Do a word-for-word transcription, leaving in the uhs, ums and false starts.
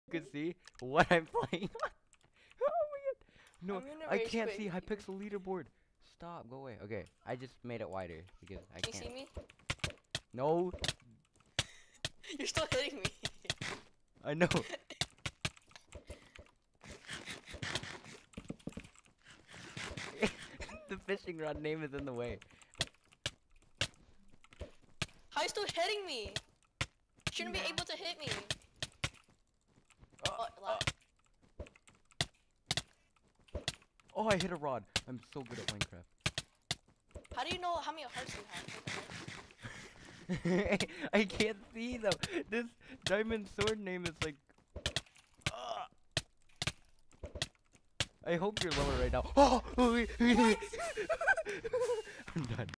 You can see what I'm playing. Oh my god. No, I can't see. Hypixel leaderboard. Stop. Go away. Okay, I just made it wider because I Can can't. you see me? No. You're still hitting me. I know. The fishing rod name is in the way. How are you still hitting me? Shouldn't be able to hit me. Oh, Oh, oh. Oh, I hit a rod. I'm so good at Minecraft. how do you know how many hearts you have? I can't see them. This diamond sword name is like. Uh, I hope you're lower right now. Oh, I'm done.